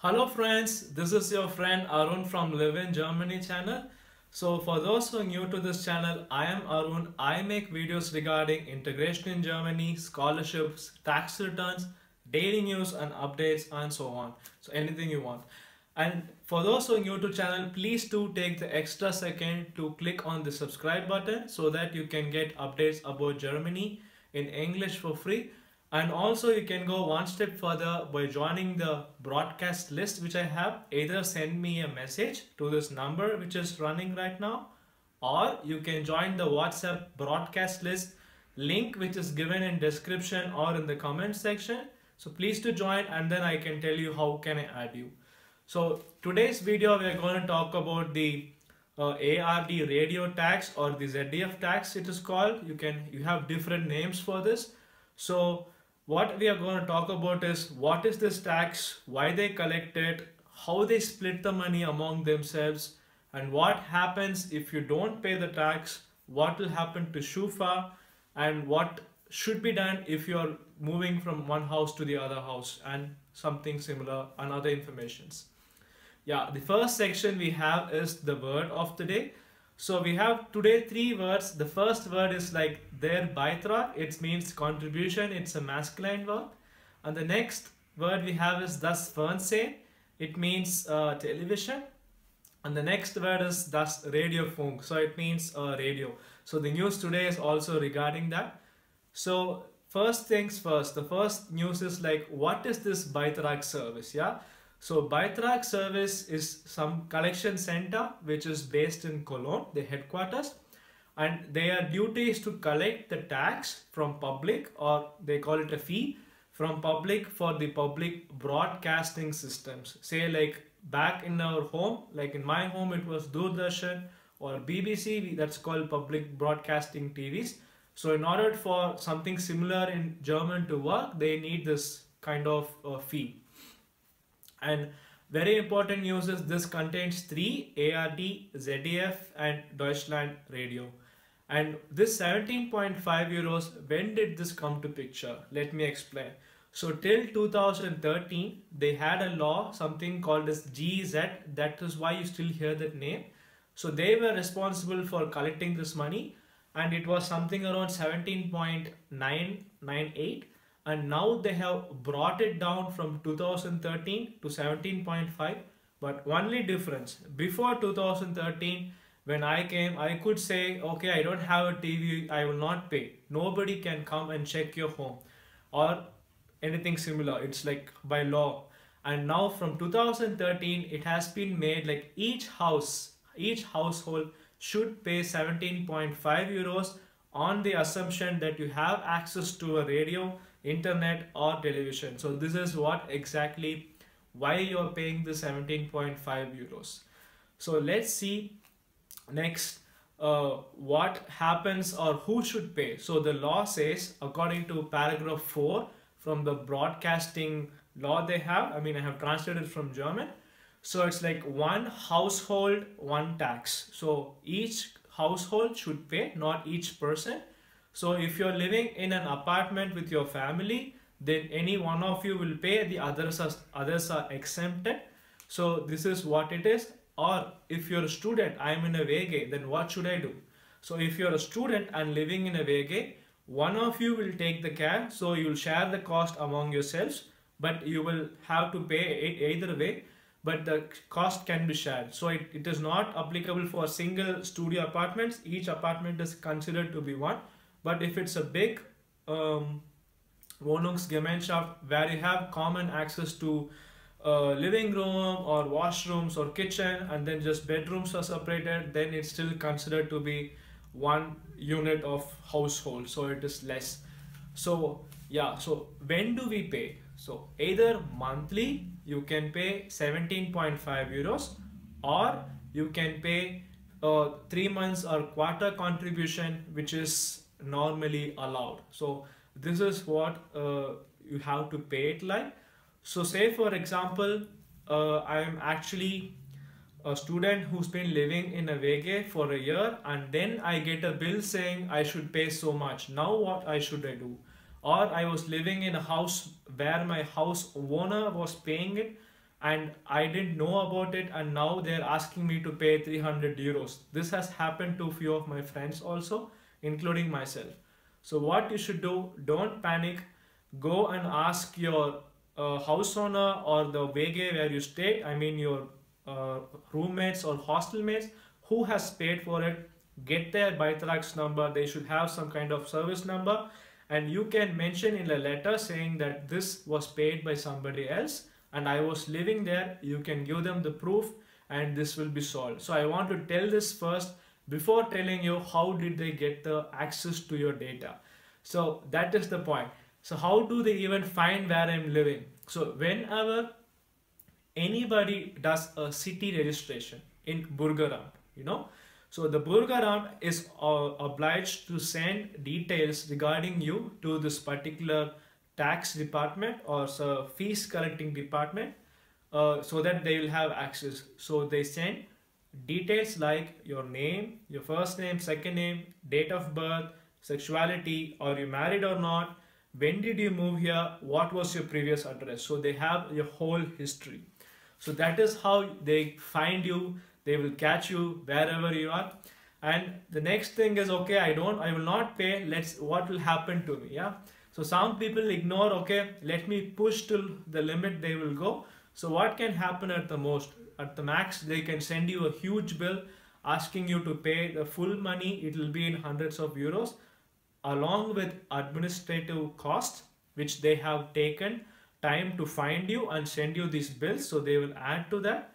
Hello friends, this is your friend Arun from Live in Germany channel. So for those who are new to this channel, I am Arun. I make videos regarding integration in Germany, scholarships, tax returns, daily news and updates and so on. So anything you want. And for those who are new to channel, please do take the extra second to click on the subscribe button so that you can get updates about Germany in English for free. And also you can go one step further by joining the broadcast list which I have. Either send me a message to this number which is running right now, or you can join the WhatsApp broadcast list link which is given in description or in the comment section. So please to join and then I can tell you how can I add you. So today's video we are going to talk about the ARD radio tax, or the ZDF tax it is called. You have different names for this. So what we are going to talk about is what is this tax, why they collect it, how they split the money among themselves, and what happens if you don't pay the tax, what will happen to Schufa, and what should be done if you are moving from one house to the other house, and something similar and other informations. Yeah, the first section we have is the word of the day. So we have today three words. The first word is like their Beitrag. It means contribution. It's a masculine word. And the next word we have is das Fernsehen. It means television. And the next word is das Radiofunk. So it means radio. So the news today is also regarding that. So first things first. The first news is like, what is this Beitrag service? Yeah. So Beitrag service is some collection center which is based in Cologne, the headquarters, and their duty is to collect the tax from public, or they call it a fee, from public for the public broadcasting systems. Say like back in our home, like in my home it was Doordarshan or BBC, that's called public broadcasting TVs. So in order for something similar in German to work, they need this kind of fee. And very important news is this contains three: ARD, ZDF and Deutschland Radio. And this 17.5 euros, when did this come to picture? Let me explain. So till 2013, they had a law, something called as GZ. That is why you still hear that name. So they were responsible for collecting this money, and it was something around 17.998. And now they have brought it down from 2013 to 17.5. But only difference, before 2013 when I came, I could say, okay, I don't have a TV, I will not pay. Nobody can come and check your home or anything similar. It's like by law. And now from 2013 it has been made like each household should pay 17.5 euros on the assumption that you have access to a radio, internet or television. So this is what exactly why you're paying the 17.5 euros. So let's see next what happens or who should pay. So the law says, according to paragraph 4 from the broadcasting law they have, I have translated from German. So it's like one household, one tax. So each household should pay, not each person. So if you're living in an apartment with your family, then any one of you will pay, the others are exempted. So this is what it is. Or if you're a student, I'm in a WG, then what should I do? So if you're a student and living in a WG, one of you will take the care, so you'll share the cost among yourselves, but you will have to pay either way, but the cost can be shared. So it is not applicable for single studio apartments. Each apartment is considered to be one. But if it's a big Wohnungsgemeinschaft where you have common access to living room or washrooms or kitchen, and then just bedrooms are separated, then it's still considered to be one unit of household. So it is less. So yeah, so when do we pay? So either monthly you can pay 17.5 euros, or you can pay 3 months or quarter contribution, which is normally allowed. So this is what you have to pay it like. So say for example, I am actually a student who's been living in a WG for a year, and then I get a bill saying I should pay so much. Now what should I do? Or I was living in a house where my house owner was paying it, and I didn't know about it, and now they're asking me to pay 300 euros. This has happened to a few of my friends also, including myself. So what you should do, don't panic. Go and ask your house owner or the wege where you stay, I mean your uh, roommates or hostel mates, who has paid for it. Get their Baitrax number. They should have some kind of service number, and you can mention in a letter saying that this was paid by somebody else and I was living there. You can give them the proof and this will be solved. So I want to tell this first before telling you how did they get the access to your data. So that is the point. So how do they even find where I'm living? So whenever anybody does a city registration in Burgaram, you know, so the Burgaram is obliged to send details regarding you to this particular tax department or so fees collecting department, so that they will have access. So they send details like your name, your first name, second name, date of birth, sexuality, are you married or not, when did you move here, what was your previous address. So they have your whole history. So that is how they find you. They will catch you wherever you are. And the next thing is, okay, I will not pay. What will happen to me? Yeah. So some people ignore, okay, let me push till the limit they will go. So what can happen at the most? At the max, they can send you a huge bill asking you to pay the full money. It will be in hundreds of euros, along with administrative costs, which they have taken time to find you and send you these bills. So they will add to that.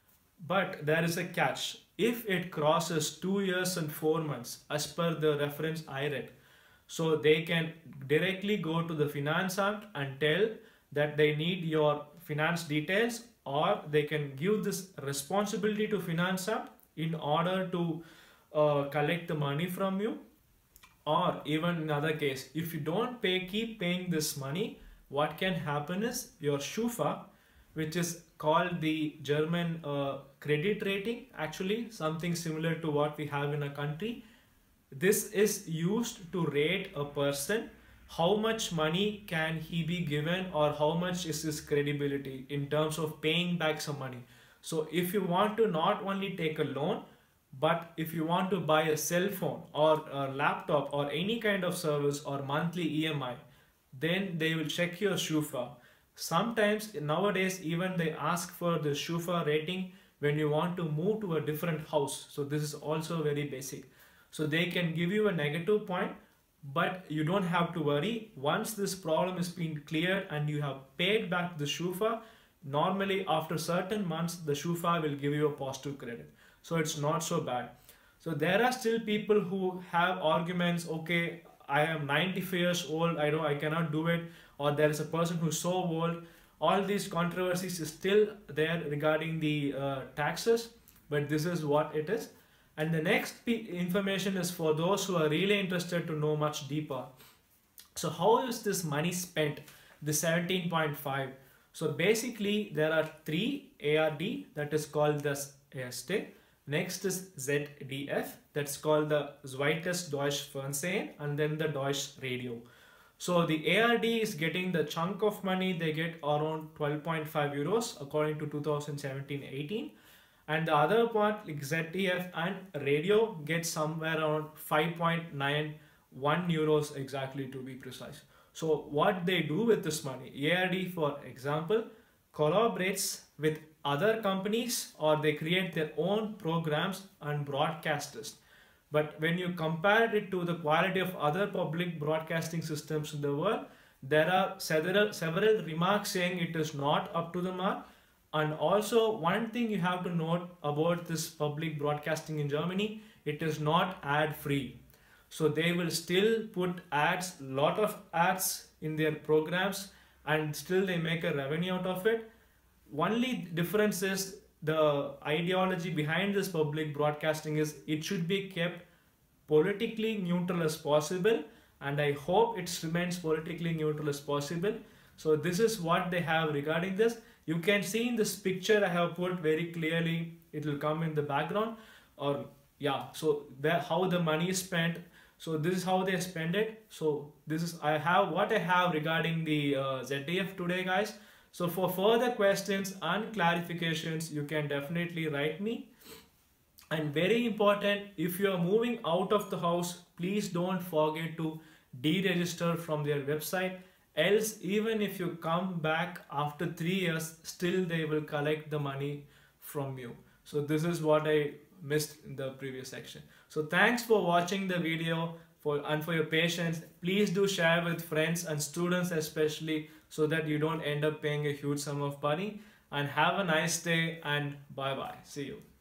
But there is a catch. If it crosses 2 years and 4 months, as per the reference I read, so they can directly go to the Finance Act and tell that they need your finance details, or they can give this responsibility to Finance Act in order to collect the money from you. Or even in other case, if you don't pay, keep paying this money, what can happen is your Schufa, which is called the German credit rating, actually something similar to what we have in a country. This is used to rate a person, how much money can he be given or how much is his credibility in terms of paying back some money. So if you want to not only take a loan, but if you want to buy a cell phone or a laptop or any kind of service or monthly EMI, then they will check your Schufa. Sometimes nowadays even they ask for the Schufa rating when you want to move to a different house. So this is also very basic. So they can give you a negative point, but you don't have to worry. Once this problem is being cleared and you have paid back the Schufa, normally after certain months the Schufa will give you a positive credit. So it's not so bad. So there are still people who have arguments, okay, I am 95 years old, I cannot do it, or there is a person who's so old. All these controversies is still there regarding the taxes, but this is what it is. And the next information is for those who are really interested to know much deeper. So how is this money spent, the 17.5? So basically there are 3 ARD, that is called the Erste. Next is ZDF, that's called the Zweites Deutsche Fernsehen, and then the Deutsche Radio. So the ARD is getting the chunk of money. They get around 12.5 euros according to 2017-18. And the other part, like ZDF and Radio, gets somewhere around 5.91 euros exactly, to be precise. So what they do with this money, ARD for example collaborates with other companies, or they create their own programs and broadcasters. But when you compare it to the quality of other public broadcasting systems in the world, there are several remarks saying it is not up to the mark. And also one thing you have to note about this public broadcasting in Germany, it is not ad free. So they will still put ads, lot of ads in their programs, and still they make a revenue out of it. Only difference is the ideology behind this public broadcasting is it should be kept politically neutral as possible, and I hope it remains politically neutral as possible. So this is what they have regarding this. You can see in this picture I have put very clearly, it will come in the background, or yeah, so how the money is spent. So this is how they spend it. So this is what I have regarding the ZDF today, guys. So for further questions and clarifications, you can definitely write me. And very important, if you are moving out of the house, please don't forget to deregister from their website. Else, even if you come back after 3 years, still they will collect the money from you. So this is what I missed in the previous section. So thanks for watching the video and for your patience. Please do share with friends and students especially, so that you don't end up paying a huge sum of money. And have a nice day, and bye bye. See you.